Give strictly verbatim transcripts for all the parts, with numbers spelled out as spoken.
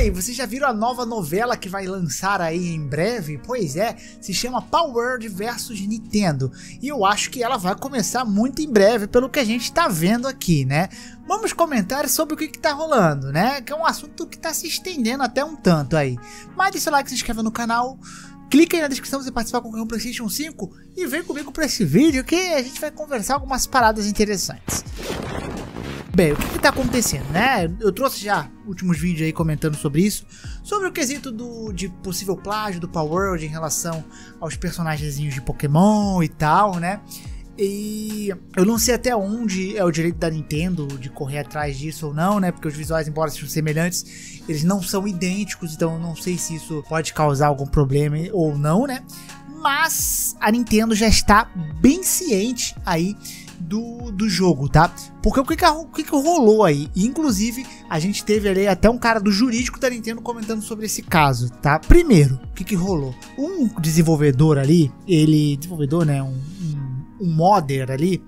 aí, vocês já viram a nova novela que vai lançar aí em breve? Pois é, se chama Power World versus Nintendo. E eu acho que ela vai começar muito em breve, pelo que a gente tá vendo aqui, né? Vamos comentar sobre o que que tá rolando, né? Que é um assunto que tá se estendendo até um tanto aí. Mas deixa o like, se inscreva no canal. Clica aí na descrição pra você participar com o PlayStation cinco e vem comigo para esse vídeo que a gente vai conversar algumas paradas interessantes. Bem, o que que tá acontecendo, né? Eu trouxe já últimos vídeos aí comentando sobre isso, sobre o quesito do, de possível plágio do Power World em relação aos personagenzinhos de Pokémon e tal, né? E eu não sei até onde é o direito da Nintendo de correr atrás disso ou não, né? Porque os visuais, embora sejam semelhantes, eles não são idênticos, então eu não sei se isso pode causar algum problema ou não, né? Mas a Nintendo já está bem ciente aí do, do jogo, tá? Porque o que que, o que que rolou aí? Inclusive, a gente teve ali até um cara do jurídico da Nintendo comentando sobre esse caso, tá? Primeiro, o que que rolou? Um desenvolvedor ali, ele... Desenvolvedor, né? Um... um um modder ali,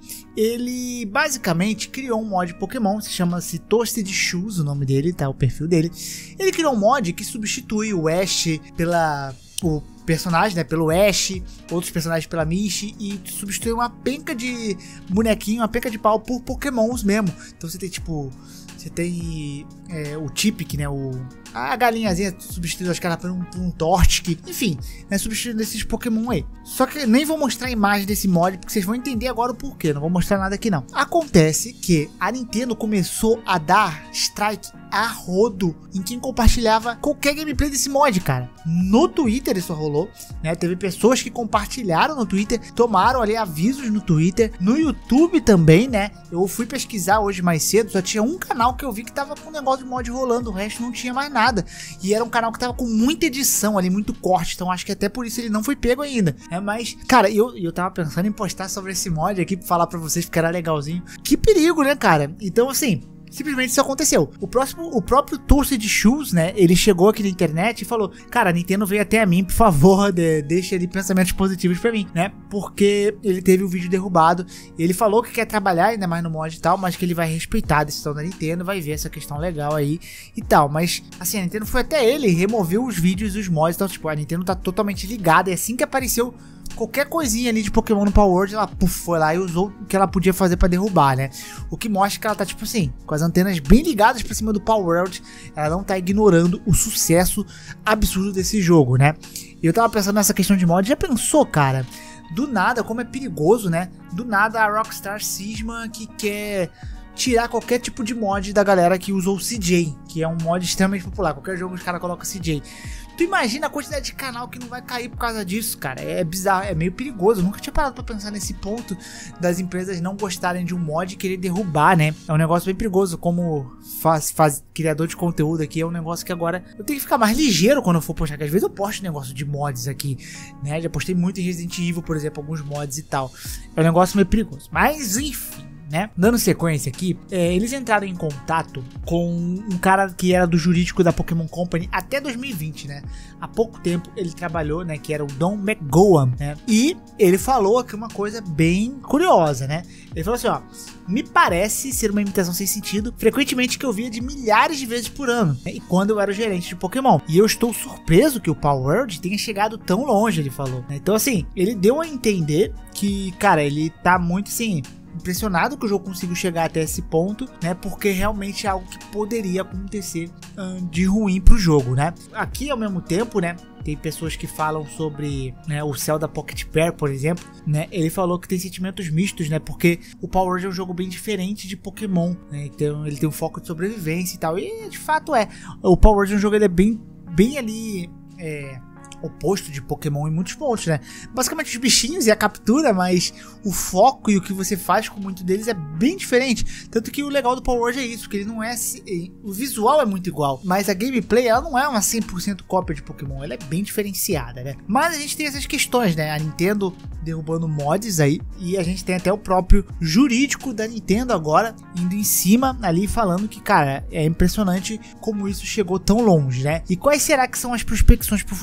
ele basicamente criou um mod Pokémon, se chama-se Toasted Shoes, o nome dele, tá? O perfil dele. Ele criou um mod que substitui o Ash pela... o personagem, né? Pelo Ash, outros personagens pela Misty, e substitui uma penca de bonequinho, uma penca de pau por Pokémons mesmo. Então você tem tipo... Você tem é, o Typic, né? O, a galinhazinha substituindo as caras por um, por um Torchic. Enfim, né? Substituindo esses Pokémon aí. Só que nem vou mostrar a imagem desse mod, porque vocês vão entender agora o porquê. Não vou mostrar nada aqui não. Acontece que a Nintendo começou a dar strike a rodo em quem compartilhava qualquer gameplay desse mod, cara. No Twitter isso rolou, né? Teve pessoas que compartilharam no Twitter, tomaram ali avisos no Twitter, no YouTube também, né? Eu fui pesquisar hoje mais cedo, só tinha um canal que eu vi que tava com um negócio de mod rolando, o resto não tinha mais nada. E era um canal que tava com muita edição ali, muito corte, então acho que até por isso ele não foi pego ainda, né? Mas, cara, eu, eu tava pensando em postar sobre esse mod aqui pra falar pra vocês, porque era legalzinho. Que perigo, né, cara? Então, assim... Simplesmente isso aconteceu. O próximo, o próprio Toasted Shoes, né? Ele chegou aqui na internet e falou: cara, a Nintendo veio até a mim, por favor, de, deixa ali pensamentos positivos pra mim, né? Porque ele teve o vídeo derrubado. Ele falou que quer trabalhar ainda mais no mod e tal, mas que ele vai respeitar a decisão da Nintendo, vai ver essa questão legal aí e tal. Mas, assim, a Nintendo foi até ele, removeu os vídeos e os mods. Então, tipo, a Nintendo tá totalmente ligada. E assim que apareceu qualquer coisinha ali de Pokémon no Power World, ela puf, foi lá e usou o que ela podia fazer pra derrubar, né? O que mostra que ela tá, tipo assim, com as antenas bem ligadas pra cima do Power World. Ela não tá ignorando o sucesso absurdo desse jogo, né? E eu tava pensando nessa questão de mod. Já pensou, cara? Do nada, como é perigoso, né? Do nada a Rockstar cisma que quer tirar qualquer tipo de mod da galera que usou o C J, que é um mod extremamente popular. Qualquer jogo os caras colocam C J. Tu imagina a quantidade de canal que não vai cair por causa disso, cara. É bizarro, é meio perigoso. Eu nunca tinha parado pra pensar nesse ponto das empresas não gostarem de um mod e querer derrubar, né? É um negócio bem perigoso. Como faz, faz criador de conteúdo aqui, é um negócio que agora eu tenho que ficar mais ligeiro quando eu for postar. Porque às vezes eu posto negócio de mods aqui, né? Já postei muito em Resident Evil, por exemplo, alguns mods e tal. É um negócio meio perigoso. Mas enfim, né? Dando sequência aqui, é, eles entraram em contato com um cara que era do jurídico da Pokémon Company até dois mil e vinte, né? Há pouco tempo ele trabalhou, né? Que era o Don McGowan, né? E ele falou aqui uma coisa bem curiosa, né? Ele falou assim, ó: me parece ser uma imitação sem sentido, frequentemente que eu via de milhares de vezes por ano, né? E quando eu era o gerente de Pokémon. E eu estou surpreso que o Power World tenha chegado tão longe, ele falou, né? Então assim, ele deu a entender que, cara, ele tá muito assim... impressionado que o jogo conseguiu chegar até esse ponto, né? Porque realmente é algo que poderia acontecer hum, de ruim pro jogo, né? Aqui, ao mesmo tempo, né? Tem pessoas que falam sobre, né, o céu da Pocket Pair, por exemplo, né? Ele falou que tem sentimentos mistos, né? Porque o Power World é um jogo bem diferente de Pokémon, né? Então ele tem um foco de sobrevivência e tal. E de fato é. O Power World é um jogo, ele é bem, bem ali... É... oposto de Pokémon em muitos pontos, né? Basicamente os bichinhos e a captura, mas o foco e o que você faz com muitos deles é bem diferente. Tanto que o legal do Power World é isso, que ele não é... o visual é muito igual, mas a gameplay, ela não é uma cem por cento cópia de Pokémon, ela é bem diferenciada, né? Mas a gente tem essas questões, né? A Nintendo derrubando mods aí, e a gente tem até o próprio jurídico da Nintendo agora indo em cima ali falando que, cara, é impressionante como isso chegou tão longe, né? E quais será que são as prospecções pro futuro disso aqui?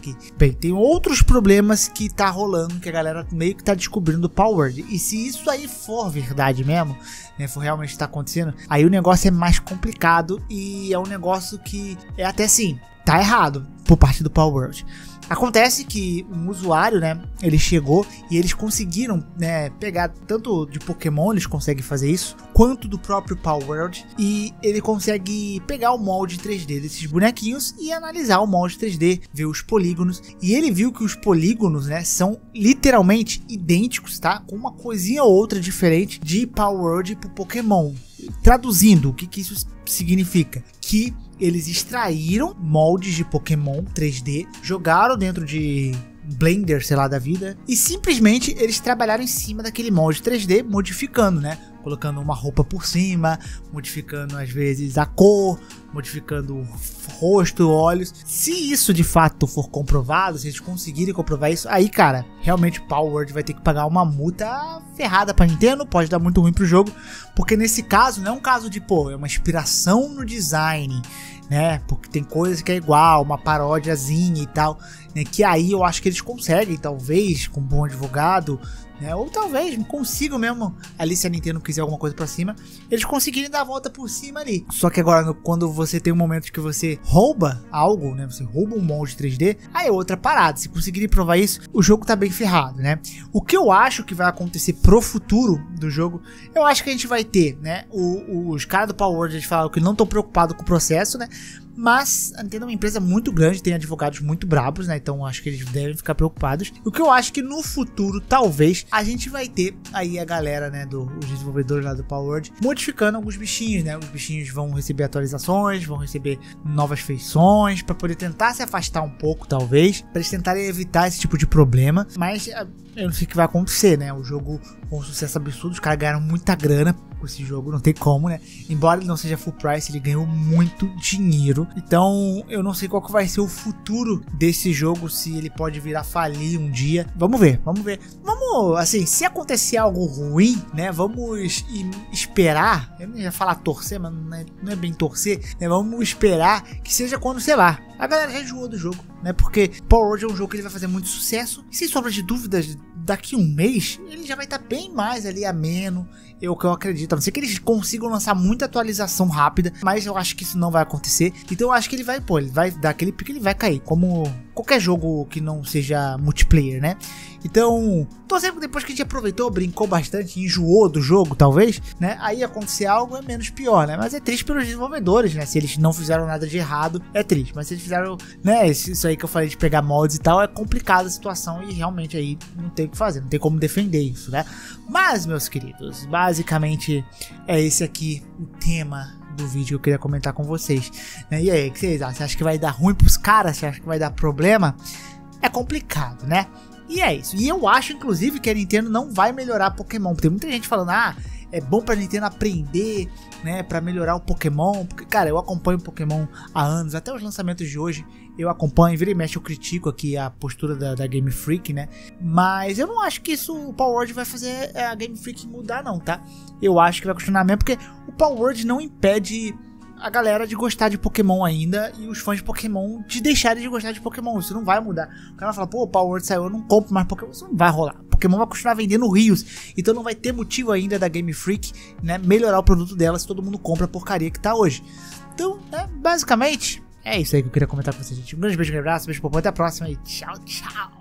aqui. Bem, tem outros problemas que tá rolando, que a galera meio que tá descobrindo do Palworld. E se isso aí for verdade mesmo, né, for realmente tá acontecendo, aí o negócio é mais complicado e é um negócio que é até assim, tá errado por parte do Palworld. Acontece que um usuário, né, ele chegou e eles conseguiram, né, pegar tanto de Pokémon, eles conseguem fazer isso, quanto do próprio Palworld, e ele consegue pegar o molde três D desses bonequinhos e analisar o molde três D, ver os polígonos, e ele viu que os polígonos, né, são literalmente idênticos, tá, com uma coisinha ou outra diferente de Palworld pro Pokémon. Traduzindo, o que que isso significa? Que eles extraíram moldes de Pokémon três D, jogaram dentro de Blender, sei lá, da vida, e simplesmente eles trabalharam em cima daquele molde três D, modificando, né? Colocando uma roupa por cima, modificando às vezes a cor, modificando o rosto, olhos. Se isso de fato for comprovado, se eles conseguirem comprovar isso, aí, cara, realmente o Palworld vai ter que pagar uma multa ferrada pra Nintendo, pode dar muito ruim pro jogo, porque nesse caso não é um caso de, pô, é uma inspiração no design, né, porque tem coisas que é igual, uma paródiazinha e tal, né, que aí eu acho que eles conseguem, talvez, com um bom advogado, né, ou talvez consigam mesmo, ali se a Nintendo quiser alguma coisa pra cima, eles conseguirem dar a volta por cima ali. Só que agora, quando você tem um momento que você rouba algo, né, você rouba um molde três D, aí é outra parada. Se conseguirem provar isso, o jogo tá bem ferrado, né. O que eu acho que vai acontecer pro futuro do jogo, eu acho que a gente vai ter, né, o, os caras do Palworld, eles falaram que não estão preocupados com o processo, né, mas a Nintendo é uma empresa muito grande, tem advogados muito brabos, né? Então acho que eles devem ficar preocupados. O que eu acho que no futuro, talvez, a gente vai ter aí a galera, né, do, os desenvolvedores lá do Palworld, modificando alguns bichinhos, né? Os bichinhos vão receber atualizações, vão receber novas feições, para poder tentar se afastar um pouco, talvez, para eles tentarem evitar esse tipo de problema. Mas eu não sei o que vai acontecer, né? O jogo com um sucesso absurdo, os caras ganharam muita grana com esse jogo, não tem como, né? Embora ele não seja full price, ele ganhou muito dinheiro. Então, eu não sei qual que vai ser o futuro desse jogo, se ele pode vir a falir um dia. Vamos ver, vamos ver. Vamos, assim, se acontecer algo ruim, né? Vamos esperar, eu não ia falar torcer, mas não é, não é bem torcer, né? Vamos esperar que seja quando, sei lá, a galera já enjoou do jogo, né? Porque Palworld é um jogo que ele vai fazer muito sucesso. E sem sombra de dúvidas, daqui um mês, ele já vai estar bem mais ali ameno. Eu que eu acredito. A não ser que eles consigam lançar muita atualização rápida, mas eu acho que isso não vai acontecer. Então eu acho que ele vai, pô, ele vai dar aquele pique, ele vai cair. Como qualquer jogo que não seja multiplayer, né? Então, torcer depois que a gente aproveitou, brincou bastante, enjoou do jogo, talvez, né? Aí acontecer algo é menos pior, né? Mas é triste pelos desenvolvedores, né? Se eles não fizeram nada de errado, é triste. Mas se eles fizeram, né? Isso aí que eu falei de pegar mods e tal, é complicada a situação e realmente aí não tem o que fazer, não tem como defender isso, né? Mas, meus queridos, basicamente é esse aqui o tema do vídeo que eu queria comentar com vocês, né? E aí, o que vocês acham? Você acha que vai dar ruim pros caras? Você acha que vai dar problema? É complicado, né? E é isso. E eu acho, inclusive, que a Nintendo não vai melhorar Pokémon. Tem muita gente falando, ah, é bom pra Nintendo aprender, né, pra melhorar o Pokémon. Porque, cara, eu acompanho Pokémon há anos, até os lançamentos de hoje eu acompanho, vira e mexe eu critico aqui a postura da, da Game Freak, né? Mas eu não acho que isso, o Palworld vai fazer a Game Freak mudar não, tá? Eu acho que vai continuar mesmo, porque o Palworld não impede a galera de gostar de Pokémon ainda e os fãs de Pokémon de deixarem de gostar de Pokémon. Isso não vai mudar. O cara vai falar, pô, o Palworld saiu, eu não compro mais Pokémon. Isso não vai rolar. Pokémon vai continuar vendendo rios. Então não vai ter motivo ainda da Game Freak, né, melhorar o produto dela se todo mundo compra a porcaria que tá hoje. Então, né, basicamente, é isso aí que eu queria comentar com vocês, gente. Um grande beijo, um abraço, beijo, até a próxima e tchau, tchau.